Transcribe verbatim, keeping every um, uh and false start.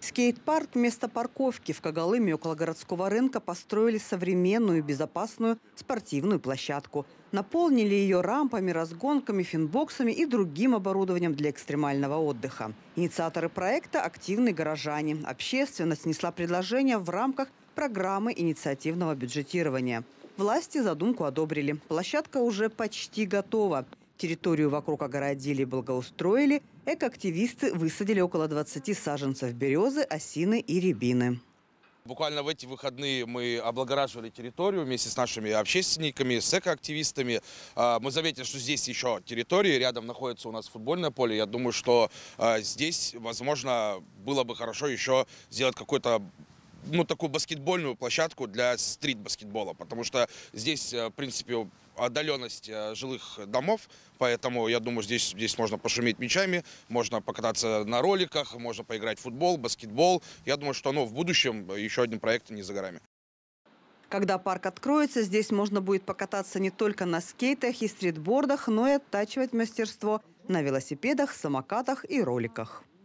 Скейт-парк вместо парковки. В Когалыме около городского рынка построили современную, безопасную спортивную площадку. Наполнили ее рампами, разгонками, финбоксами и другим оборудованием для экстремального отдыха. Инициаторы проекта – активные горожане. Общественность внесла предложение в рамках программы инициативного бюджетирования. Власти задумку одобрили. Площадка уже почти готова. Территорию вокруг огородили и благоустроили. Экоактивисты высадили около двадцати саженцев березы, осины и рябины. Буквально в эти выходные мы облагораживали территорию вместе с нашими общественниками, с экоактивистами. Мы заметили, что здесь еще территории, рядом находится у нас футбольное поле. Я думаю, что здесь, возможно, было бы хорошо еще сделать какой-то ну, такую баскетбольную площадку для стрит-баскетбола, потому что здесь, в принципе, отдаленность жилых домов, поэтому, я думаю, здесь, здесь можно пошуметь мячами, можно покататься на роликах, можно поиграть в футбол, баскетбол. Я думаю, что ну, в будущем еще один проект не за горами. Когда парк откроется, здесь можно будет покататься не только на скейтах и стритбордах, но и оттачивать мастерство на велосипедах, самокатах и роликах.